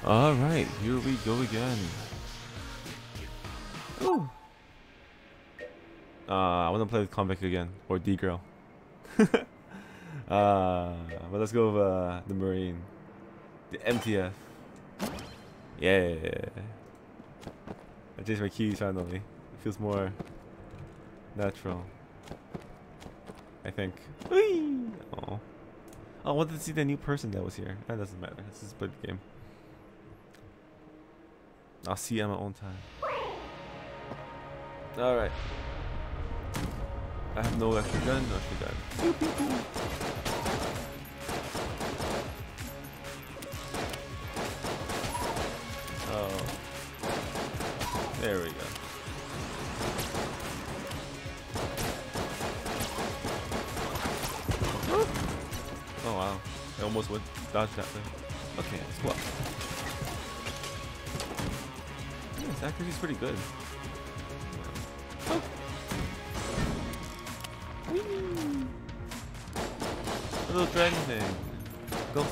Alright, here we go again. Ooh. I want to play with Convict again, or D-Girl. But let's go with the Marine. The MTF. Yeah. I changed my keys finally. It feels more natural, I think. Whee! Oh, I wanted to see the new person that was here. That doesn't matter. This is a good game. I'll see at my own time. Alright. I have no extra gun, no extra gun. Pew, pew, pew. Oh. There we go. Oh wow. I almost went dodged that thing. Okay, let's go up. Yeah, his accuracy's pretty good. Oh. Whee! A little dragon thing. Ghost.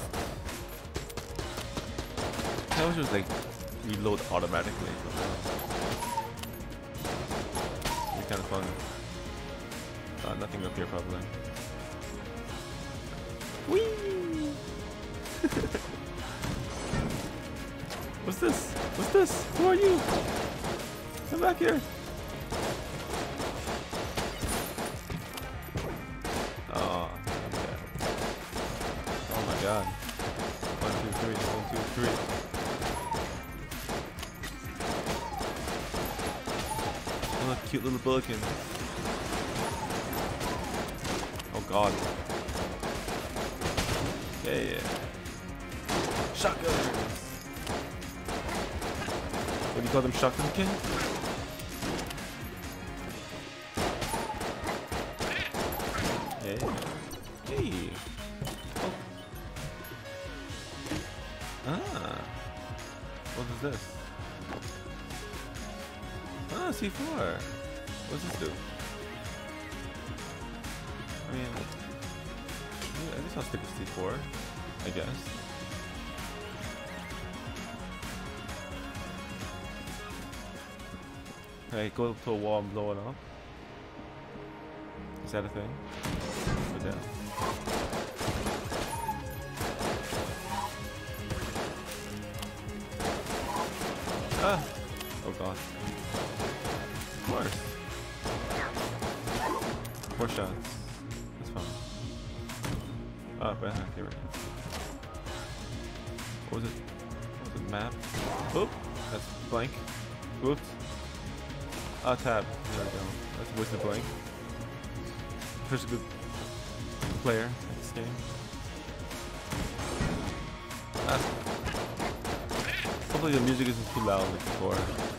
I wish it was like reload automatically. It'd be kind of fun. Nothing up here probably. Whee! What's this? What's this? Who are you? Come back here. Oh, okay. Oh my god. 1, 2, 3. 1, 2, 3. Oh, cute little bulletin. Oh god. Yeah. Shotguns. What do you call them? Shotgun king? Hey. Hey. Oh. Ah. What is this? Ah, C4. What does this do? I mean, at least I'll stick with C4, I guess. Okay, go to a wall and blow it up. Is that a thing? Go down. Ah! Oh god. Of course. 4 shots. That's fine. Oh, but here we go. What was it? What was it? Map? Oop! That's blank. Whoops. Ah, tab. There we go. That's Wizard Blank. Such a good player at this game. Hopefully the music isn't too loud like before.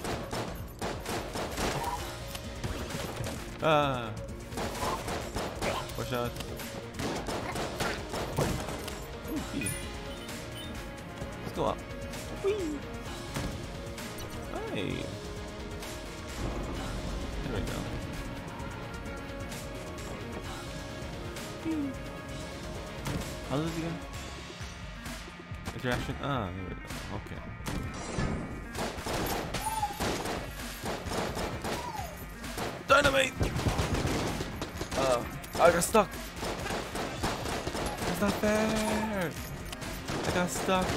Ah! 4 shots. Ooh, let's go up. Whee! Hey! There we go. How does it go? Interaction? Ah, there we go. Okay. Dynamite! I got stuck. That's not fair. I got stuck.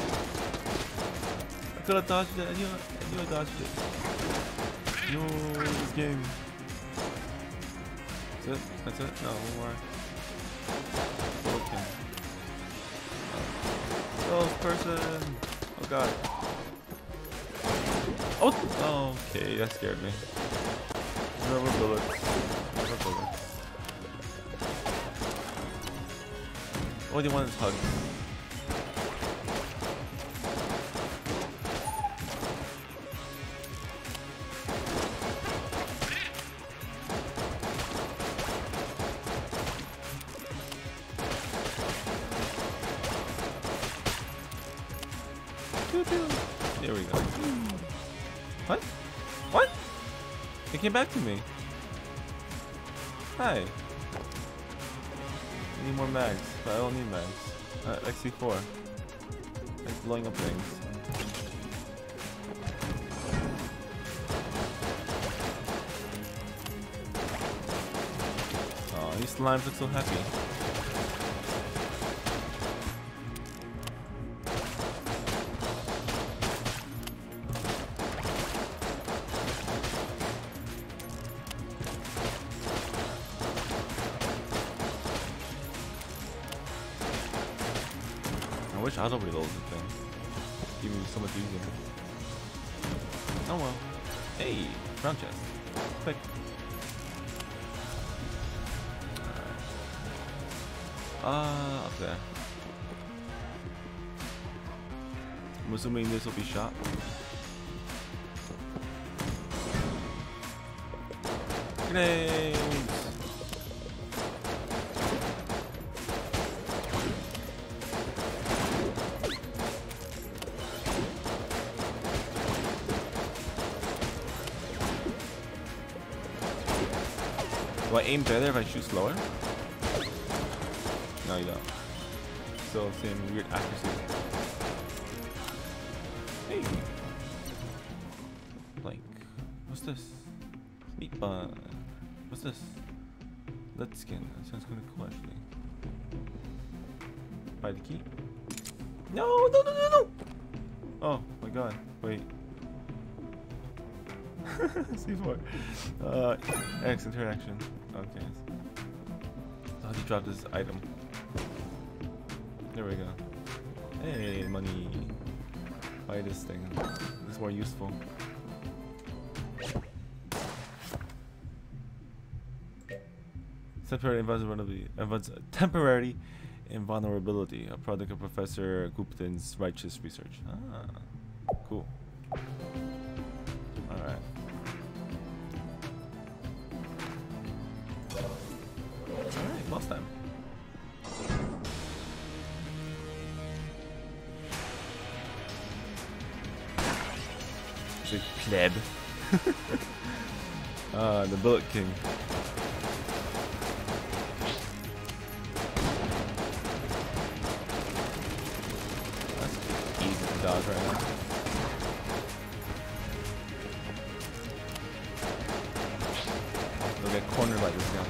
I could have dodged it. I knew I dodged it. No, this game. That's it? That's it? No, one more. Okay. Oh, person! Oh god. Oh! Okay, that scared me. Rubber bullets. Rubber bullets. All you want is hugs. There we go. What? What? It came back to me. Hi. I need more mags, but I don't need mags. XC4. Like blowing up things. slimes look so happy. I wish auto reload the thing. Give me so much easier. Oh well. Hey, brown chest. Click. Up there. I'm assuming this will be shot. Grenades! Do I aim better if I shoot slower? No, you don't. Still same weird accuracy. Hey! Blank. What's this? Meat bun. What's this? Lead skin. That sounds kind of cool actually. Buy the key? No! No, no, no, no! Oh my god. Wait. C4. X interaction. Okay. So how do you drop this item? There we go. Hey, money. Buy this thing. This is more useful. Temporary invulnerability, a product of Professor Guptin's righteous research. Ah, cool. Alright. Alright, boss time. It's a pleb. The Bullet King. That's easy to dodge right now. We'll get cornered by this guy.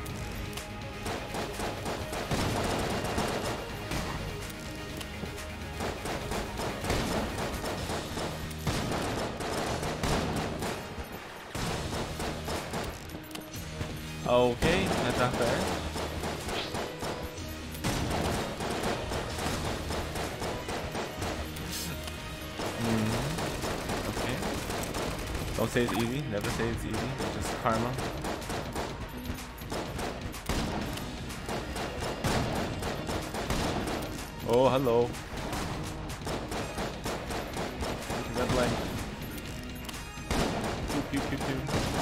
Okay, that's not fair. Okay. Don't say it's easy. Never say it's easy. It's just karma. Oh, hello. Red blank. Pew, pew, pew, pew.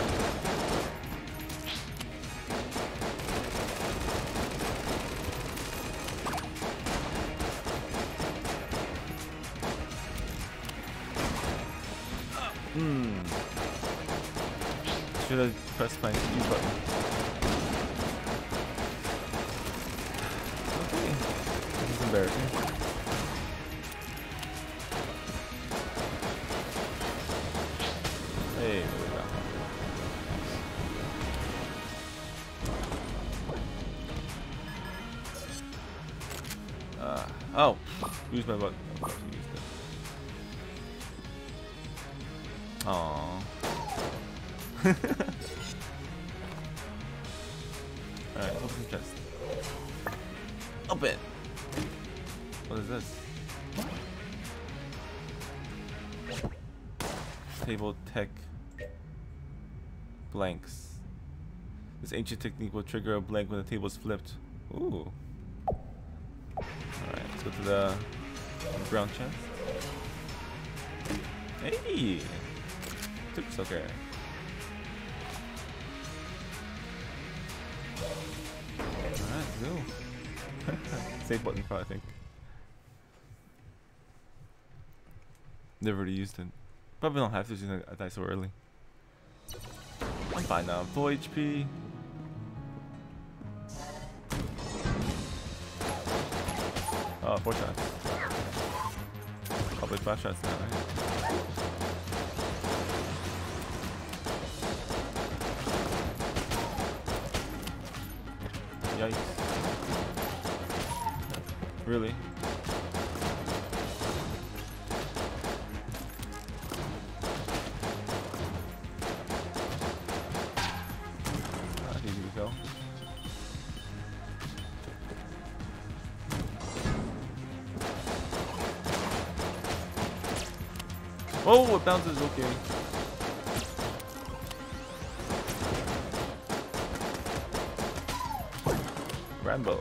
Should have pressed my E button. Okay. This is embarrassing. Hey, there we go. Oh, use my button. Aww. Alright, open the chest. Open! What is this? Table tech blanks. This ancient technique will trigger a blank when the table is flipped. Ooh. Alright, let's go to the brown chest. Hey! It's okay. Alright, go. Save button, I think. Never really used it. Probably don't have to since I died so early. I'm fine now. Full HP. Oh, 4 shots. Probably 5 shots now, right? Yikes. Really? That's easy to kill. Oh, it bounces, okay. Rambo.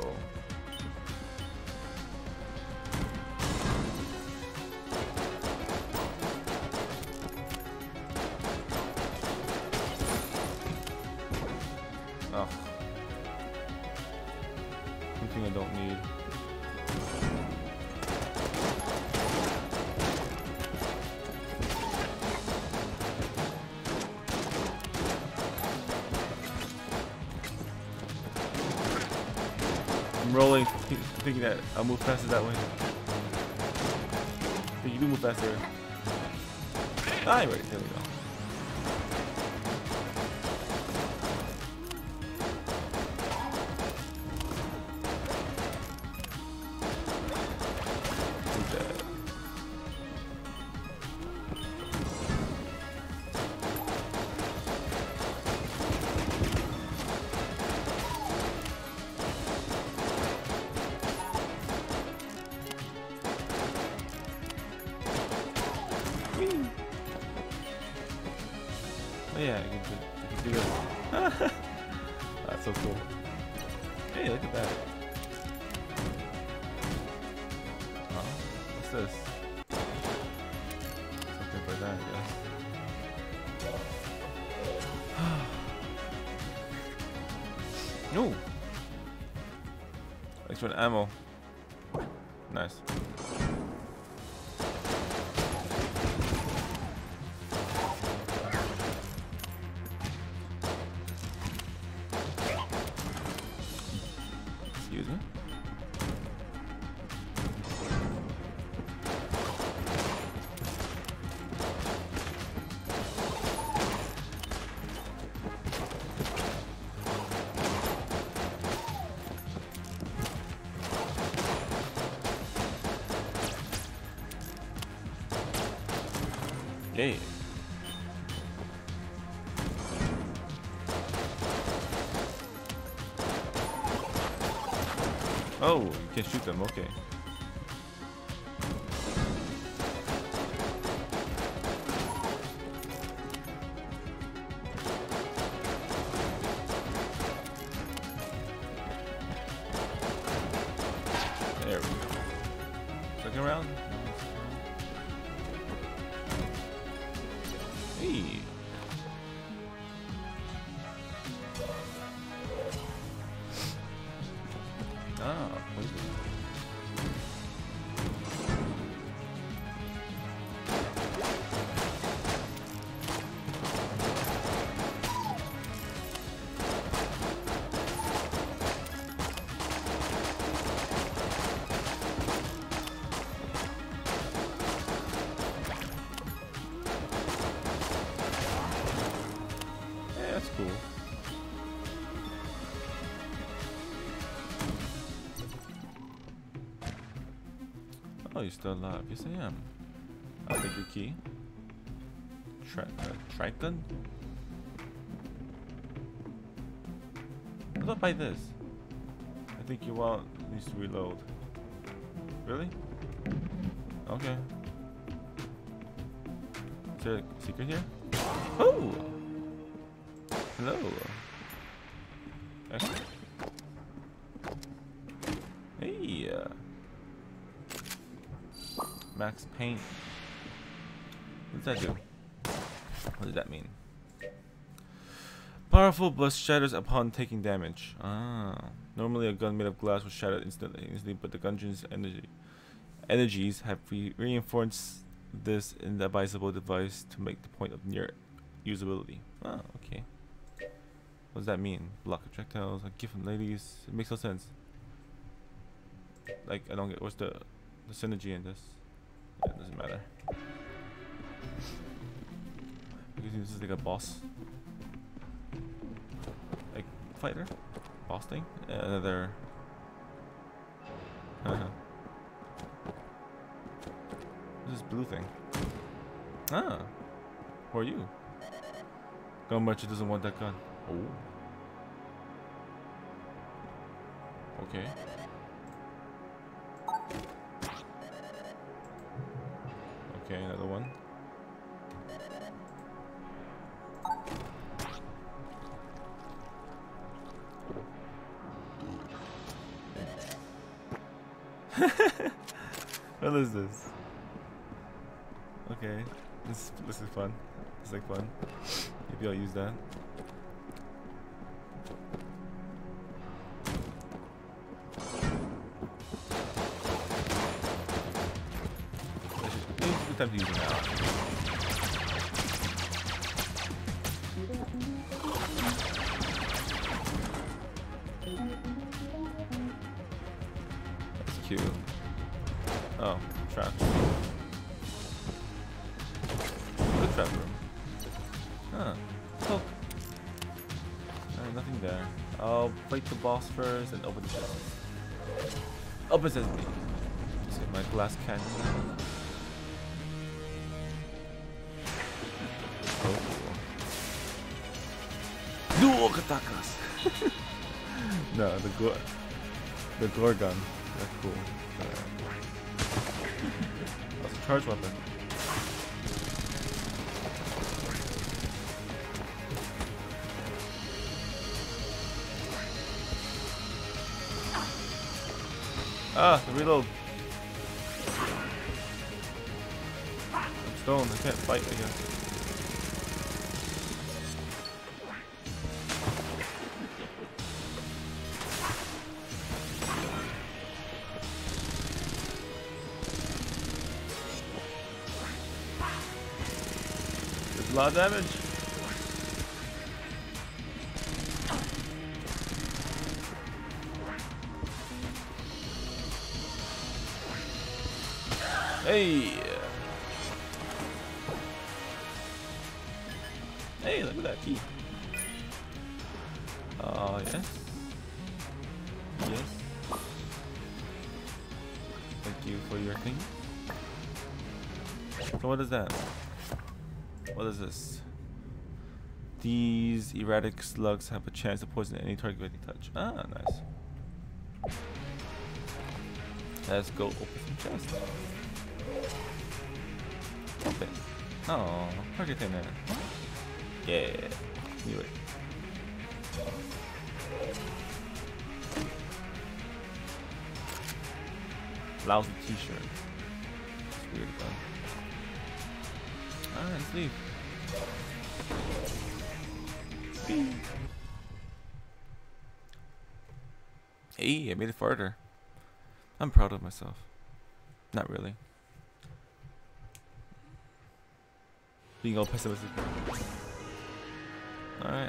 Oh. Something I don't need. I'm rolling, thinking that I'll move faster that way. But you do move faster. Ah, right, there we go. Oh yeah, I can do that. That's so cool. Hey, look at that. Oh, what's this? Something for that, I guess. No! Extra ammo. Nice. Excuse me. Yay. Oh, you can shoot them, okay. There we go. Second round. Hey. Ah, poison. Yeah, that's cool. Oh, you're still alive. Yes, I am. I'll take your key. Trigun? How do I buy this? I think your wallet needs to reload. Really? Okay. Is there a secret here? Oh! Hello. Excellent. Hey. Max paint. What does that do? What does that mean? Powerful blast shatters upon taking damage. Ah. Normally a gun made of glass will shatter instantly, but the Gungeon's energies have reinforced this indivisible device to make the point of near usability. Ah, okay. What does that mean? Block projectiles, like gift from ladies. It makes no sense. Like, I don't get what's the synergy in this. Yeah, it doesn't matter. I guess this is like a boss. Like fighter? boss thing? Another. What's this blue thing? Ah. Who are you? Gun merchant doesn't want that gun. Oh. Okay. Okay, another one. What is this? Okay, this is fun. It's like fun. Maybe I'll use that. Maybe it's a good time to use it now. That's cute. Oh, trap. Good trap room. Huh. Oh. Nothing there. I'll fight the boss first and open the chest. Open sesame. Let's get my glass cannon. Oh, cool. Dual katakas! No, the gore gun. That's cool. That's a charge weapon. Ah, the reload. I'm stone, I can't fight, I guess. There's a lot of damage. Hey! Hey, look at that key. Yes. Yes. Thank you for your thing. So what is that? What is this? These erratic slugs have a chance to poison any target with a touch. Ah, nice. Let's go open some chests. Open. Oh, target in there. Yeah, knew it. Lousy t-shirt. It's weird though. Alright, let's leave. Hey, I made it farther. I'm proud of myself. Not really. Being all pessimistic. Alright.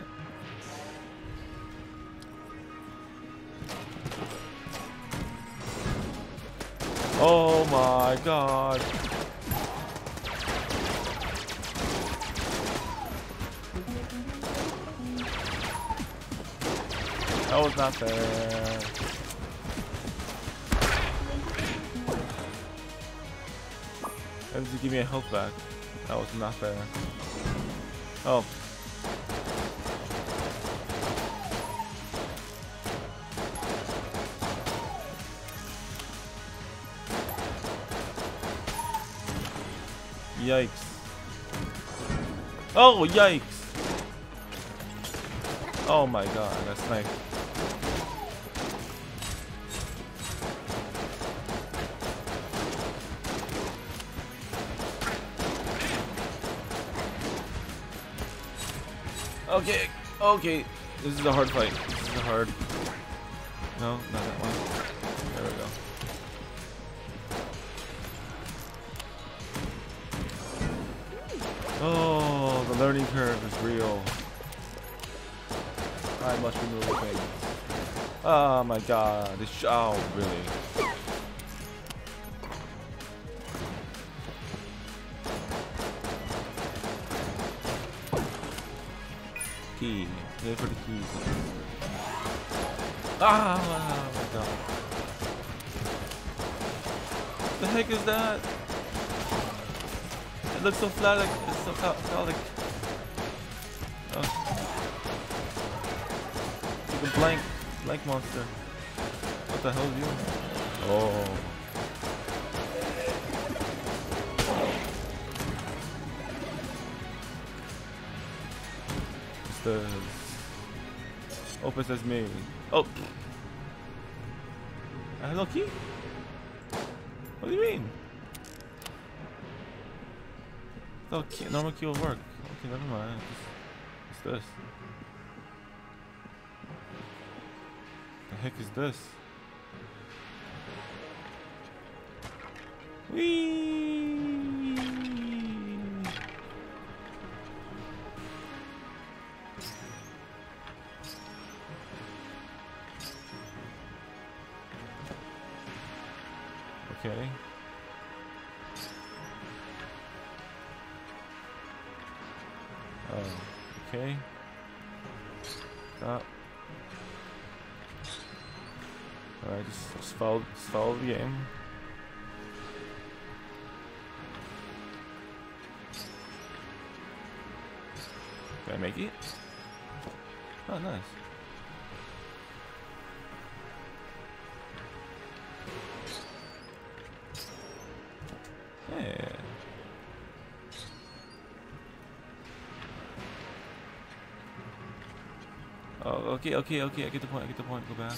Oh my god. That was not fair. That just give me a health back. That was not fair. Oh. Yikes. Oh, yikes. Oh my god, that's nice. Okay, okay. This is a hard fight. This is a hard. No, not that one. There we go. Oh, the learning curve is real. I must remove things. Oh my god. This oh, really? Key. Here for the keys. Ah, oh my god. What the heck is that? It looks so phallic. It's so phallic. Oh. It's like a blank monster. What the hell is you? Oh. What's this? Open sesame. Oh. Hello key? What do you mean? Oh, normal key will work. Okay, never mind. What's this? The heck is this? Whee! Okay. Oh, okay. Stop. Alright, just follow the game. Did I make it? Oh, nice. Yeah. Oh, okay. I get the point. Go back.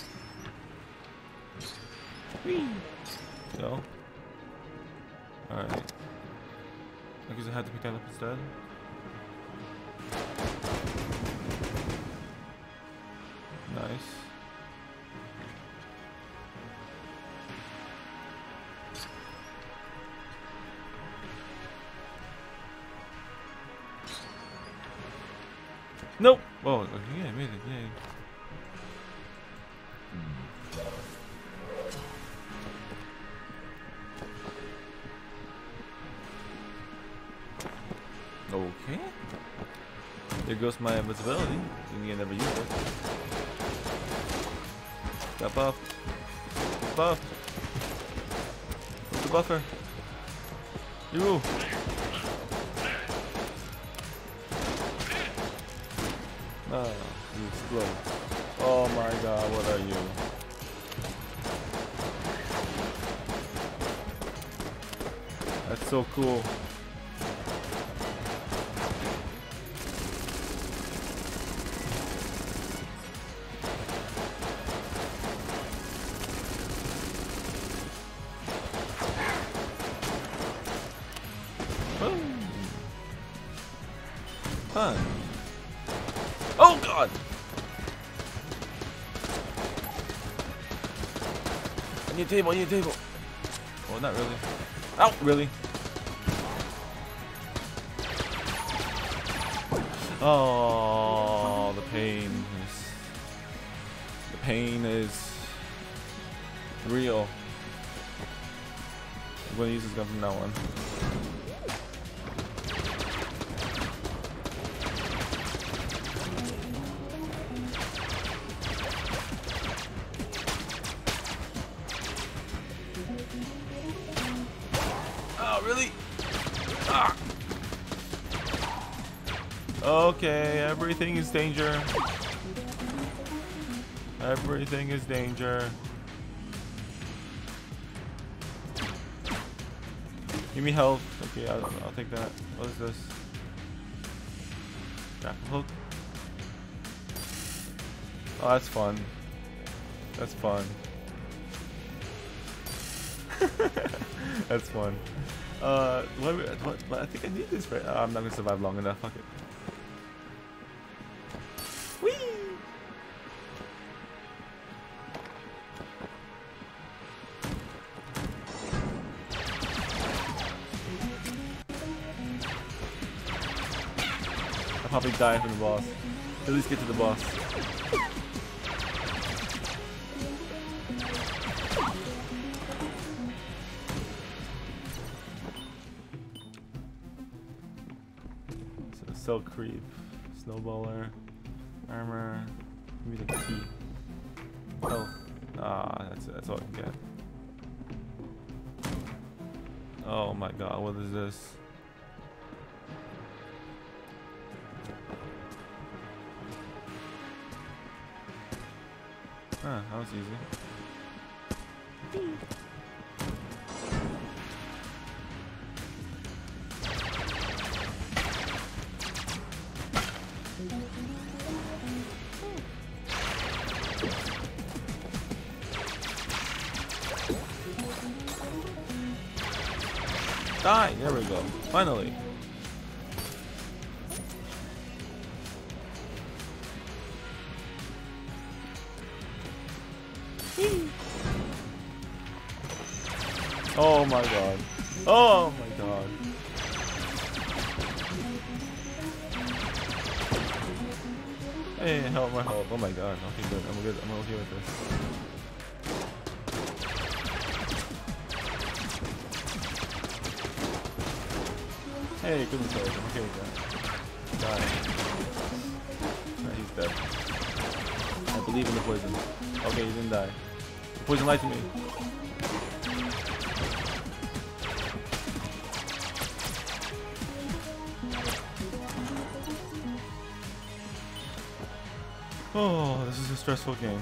Whee! Go. Alright. I guess I had to pick that up instead. Nice. Nope. Oh, okay, yeah, I made it. Yay. Okay. There goes my invisibility. You never use it. Got buff. Buff. What's the buffer? You. Ah, you explode. Oh my god, what are you? That's so cool. Fun. Oh god! I need a table, Oh, not really. Ow, really? Oh, the pain is real. I'm gonna use this gun from now on. Oh, really? Ah. Okay, everything is danger. Everything is danger. Give me health. Okay, I'll take that. What is this? Grapple hook. Oh, that's fun. That's fun. That's fun. What? I think I need this right. I'm not gonna survive long enough. Fuck it. Whee! I'll probably die from the boss. At least get to the boss. Cell creep, snowballer, armor, give me the key. Oh, ah, that's all I can get. Oh my god, what is this? Huh, that was easy. Die! There we go. Finally. Oh my god. Oh my god. Hey, help my help. Oh my god. Okay, good. I'm good. I'm okay with this. Hey, good kill. I'm okay with that. Die. He's dead. I believe in the poison. Okay, he didn't die. The poison lied to me. Oh, this is a stressful game.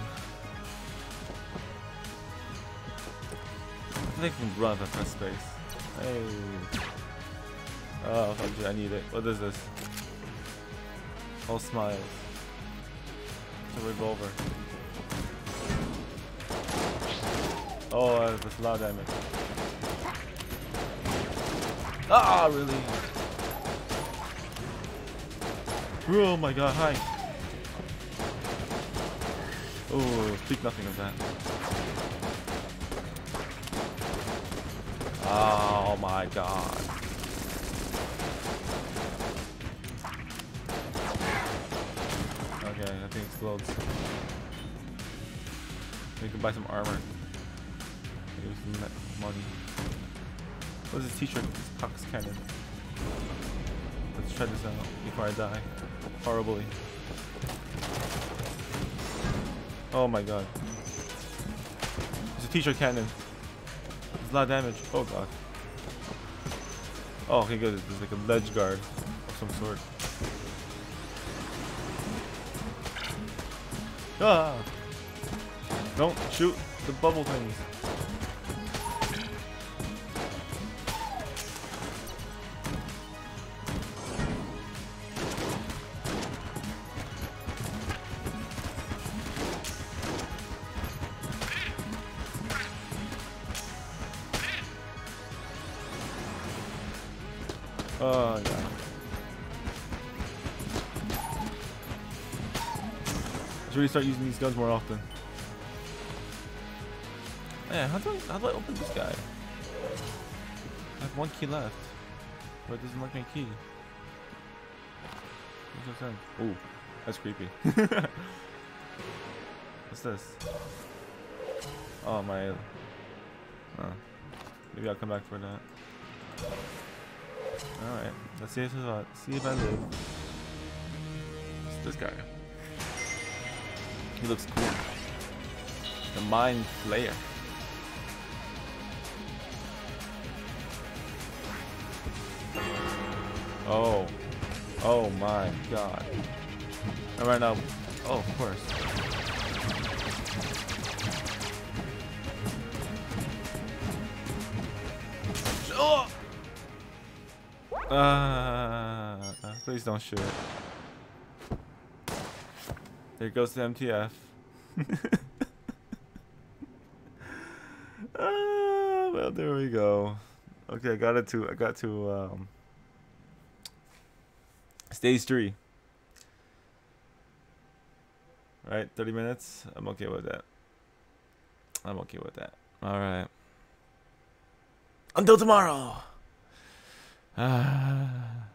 I think I can run at that space. Hey. Oh, I need it. What is this? All smiles. It's a revolver. Oh, that's a lot of damage. Ah, really? Oh my god, hi. Oh, speak nothing of that. Oh my god. Okay, I think it explodes. We can buy some armor. Maybe some money. What is this teacher? This Cox cannon. Let's try this out before I die. Horribly. Oh my god. It's a teacher cannon. It's a lot of damage. Oh god. Oh, okay, good. There's like a ledge guard of some sort. Ah! Don't shoot the bubble things. Oh yeah. I should really start using these guns more often. Yeah, how do I open this guy? I have one key left. But it doesn't mark my key. Makes no sense. Ooh, that's creepy. What's this? Oh my. Oh. Maybe I'll come back for that. Alright, let's see if I live. It's this guy. He looks cool. The Mind Flayer. Oh. Oh my god. And right now. Oh, of course. Oh! Please don't shoot. There goes the MTF. Well, there we go. Okay, I got to stage 3. Right, 30 minutes. I'm okay with that. I'm okay with that. All right. Until tomorrow.